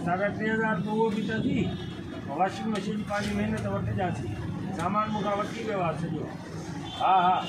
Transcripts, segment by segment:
3,500 तो वो भी तो थी वॉशिंग मशीन पानी महिनत वटि जासी सामान मूंखां वठी वियो आहे सॼो हा हा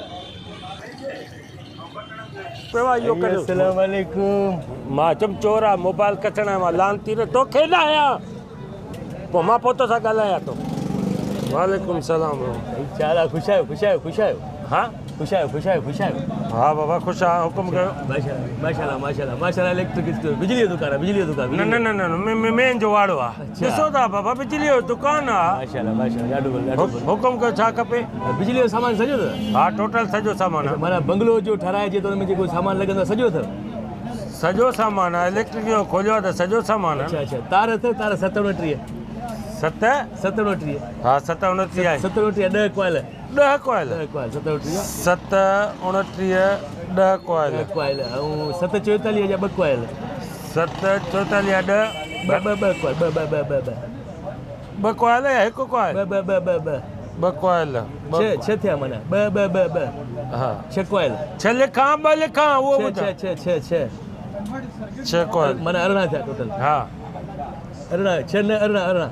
अस्सलाम वालेकुम। मां चुम चोर आहे मोबाइल कचण मां लान थी रहे तोखे न आहियां पोइ मां पोइ तोसां ॻाल्हायां थो वालेकुम सलाम चाला खुश आयो हाँ खुश आयो हाँ बाबा खुश आहे हुकुम कयो माशाल्लाह इलेक्ट्रिक स्टोर बिजली जो दुकान न मेन जो वाड़ो आहे ॾिसो था बाबा बिजली जो दुकानु आहे माशाल्लाह ॾाढो हुकुम कयो छा खपे बिजली जो सामान सॼो अथव हा टोटल सॼो सामान आहे माना बंगलो जो ठाराइजे त हुनमें जेको सामान लॻंदो आहे सॼो अथव सॼो सामान आहे इलेक्ट्रिक जो खोलियो आहे त सॼो सामान आहे अच्छा तार अथव तार 27 सत 27 हा 27 आहे 27 10 कोयल 10 कोयल 27 7 29 10 कोयल कोयल ऐं 744 जा 2 कोयल 7 44 10 ॿ कोयल ॿ कोयल या हिकु कोयल ॿ कोयल छह थिया माना ॿ हा 6 कोयल 6 लिखां 2 लिखां उहो ॿुधां छह 6 कोयल माना 18 थिया टोटल हा 18 6 न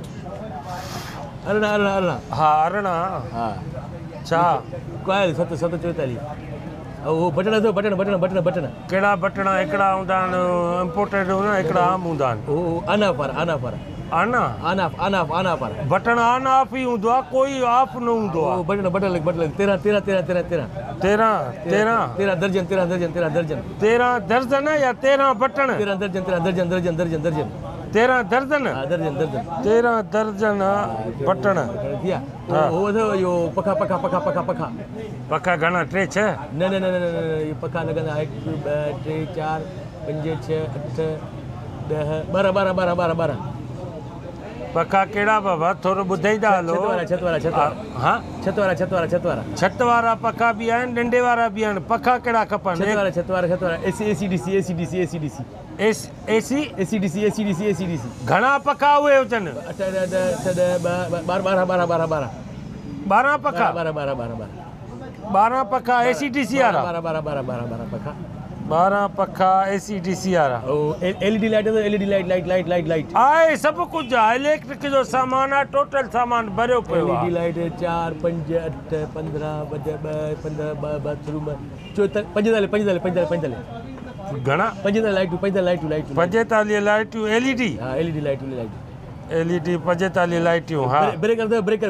18 हा 18 हा छा कोयल 744 ऐं वो बटन अथव बटन कहिड़ा बटण हिकिड़ा हूंदा आहिनि इम्पोर्टेड हूंदा आहिनि हिकिड़ा आम हूंदा आहिनि वो आना आना पर बटण ऑन ऑफ ही हूंदो आहे कोई ऑफ न हूंदो आहे बटन 13 दर्जन या 13 बटण 13 दर्जन 13 दर्जन बटण वो अथव इहो पखा घणा 3 6 न इहे पखा लॻंदा 1 2 3 4 5 6 8 10 12 पखा कहिड़ा बाबा थोरो ॿुधाईंदा हलो छत वारा छत वारा पखा बि आहिनि डंडे वारा बि आहिनि पखा कहिड़ा खपनि छत वारा AC/DC घणा पखा उहे हुजनि 12 पखा 12 पखा AC/DC वारा 12 पखा AC/DC वारा LED लाइट आहे सभु कुझु आहे इलेक्ट्रिक जो सामान आहे टोटल सामान भरियो पियो आहे LED लाइट 4 5 8 15 15 बाथरूम 45 घणा 45 लाइटूं 45 लाइटियूं LED हा LED लाइटूं LED 45 लाइटियूं हा ब्रेकर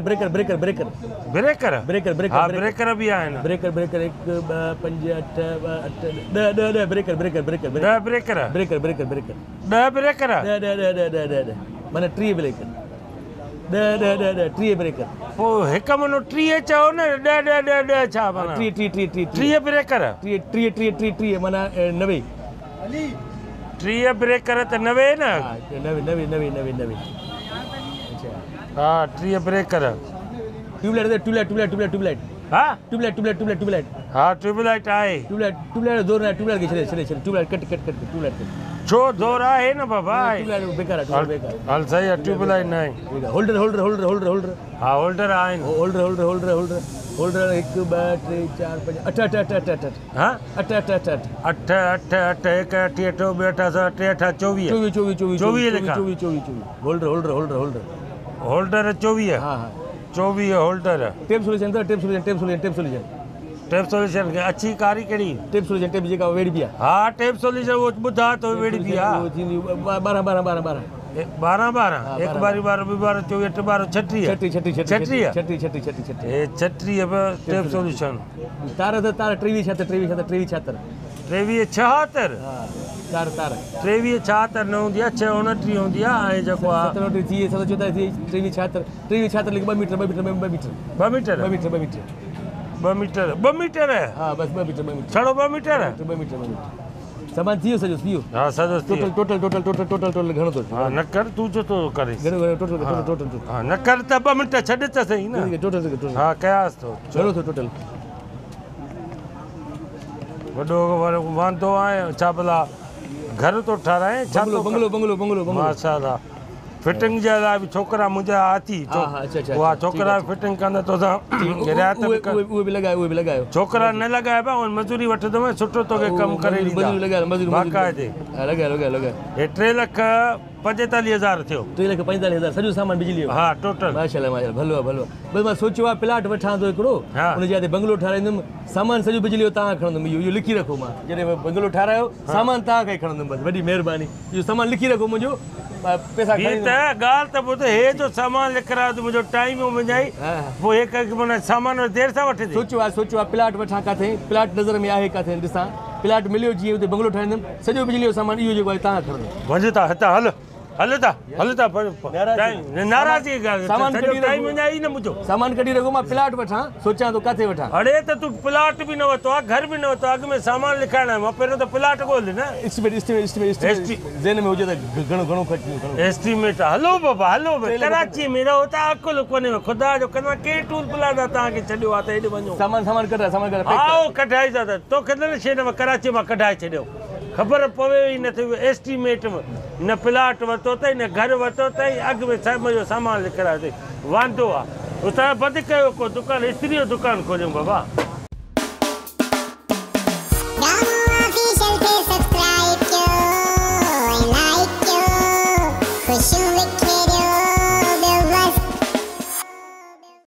हा ब्रेकर बि आहिनि ब्रेकर 1 2 5 8 10 ब्रेकर 10 ब्रेकर 10 ब्रेकर माना 3 ब्रेकर 3 ब्रेकर पोइ हिकु मनो 3 चओ न 10 छा माना 3 ब्रेकर 3 माना 90 3 ब्रेकर त 90 न 90 हा 3 ब्रेकर ट्यूबलाइट हा ट्यूबलाइट हा ट्यूबलाइट आहे ट्यूबलाइट जोर ना ट्यूबलाइट के छड़े ट्यूबलाइट कट ट्यूबलाइट छो जोर आहे न बाबा ट्यूबलाइट बेकार है हल सही आहे ट्यूबलाइट न आहे होल्डर हा होल्डर आहिनि होल्डर 1 2 3 4 5 8 हा 8 8 1 8 2 8 24 लिखा होल्डर 24 हाँ 24 होल्डर टेप सोल्यूशन टेप अच्छी कारी कहिड़ी टेप जेका वेड़ी बि आहे हा टेप सोल्यूशन वो ॿुधा तो वेड़ी बि आहे 12 12 एक बारी 12 24 36 टेप सोल्यूशन तार 23 76 तार 23 76 न हूंदी आहे 6 29 हूंदी आहे ऐं जेको आहे 23 76 लिख 2 मीटर 2 मीटर हाँ बस 2 मीटर छड़ो 2 मीटर सामान थियो सॼो हा सॼो टोटल घणो थो हा न कर तूं जो तो करे टोटल हा न कर त 2 मिंट छॾ त सही न टोटल हा कयास तो घणो थो टोटल वॾो वांदो आहे छा भला घर तो ठाराए छा बंगलो माशाल्लाह फिटिंग जे लाइ बि छोकिरा मुंहिंजा हाथी उहा छोकिरा फिटिंग कंदा तो उहे बि लॻायो छोकिरा न लॻाइबा ऐं मज़ूरी वठंदो सुठो तोखे कमु करे लॻायो बाक़ाइदे लॻायो हे 3 लख 45,000 थियो। 3,45,000 सॼो सामान बिजली जो। हा टोटल। माशाल्लाह माशाल्लाह भलो आहे भलो आहे। बस मां सोचियो आहे प्लाट वठां थो हिकिड़ो हा। उन जे बंगलो ठाराईंदुमि सामान सॼो बिजली जो तव्हां खणंदुमि इहो लिखी रखो मां जॾहिं बंगलो ठारायो सामान तव्हां खां ई खणंदुमि बसि वॾी महिरबानी इहो सामान लिखी रखो मुंहिंजो पैसा ये त ॻाल्हि त ॿुध हे जो सामान लिखरायो त मुंहिंजो टाइम विञाई पोइ हिकु माना सामान देरि सां वठिजे। सोचियो आहे प्लाट वठां किथे प्लाट नज़र में आहे किथे ॾिसां प्लाट मिलियो जीअं उते बंगलो ठाहींदुमि सॼो बिजली जो सामान इहो जेको आहे तव्हां खणंदुमि। वञ था हितां हल था नाराज़गी सामान कढी टाइम विञाई न मुंहिंजो सामान कढी रखो मां प्लाट वठां सोचां थो किथे वठां। अड़े त तूं प्लाट बि न वरितो आहे घर बि न वरितो आहे अॻु में सामान लिखाइणो आहे मां पहिरियों त प्लाट ॻोल्हि न एस्टिमेट ज़हन में हुजे त घणो ख़र्चु एस्टिमेट हलो बाबा हलो कराची में रहो त अकुल कोन्हे ख़ुदा जो कंदा कहिड़ी टूर प्लाज़ा तव्हांखे छॾियो आहे त हेॾे वञो सामान कढाए आओ कढाई था त तोखे न शइ न कराची मां कढाए छॾियो ख़बर पवे ई नथी एस्टिमेट न प्लाट वरितो अथई न घर वरितो अथई अॻु में सभु जो सामान लिखायो अथई वांदो आहे उतां बंदि कयो को दुकानु इस्त्री जो दुकानु खोलियूं बाबा।